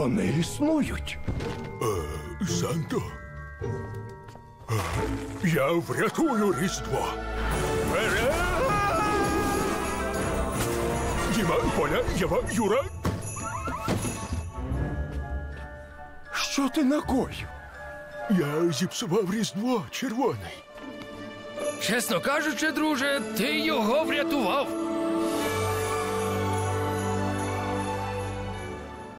Вони існують. Санто, я врятую Різдво. Вперед! Діма, Поля, Єва, Юра. Що ти накоїв? Я зіпсував Різдво, червоний. Чесно кажучи, друже, ти його врятував.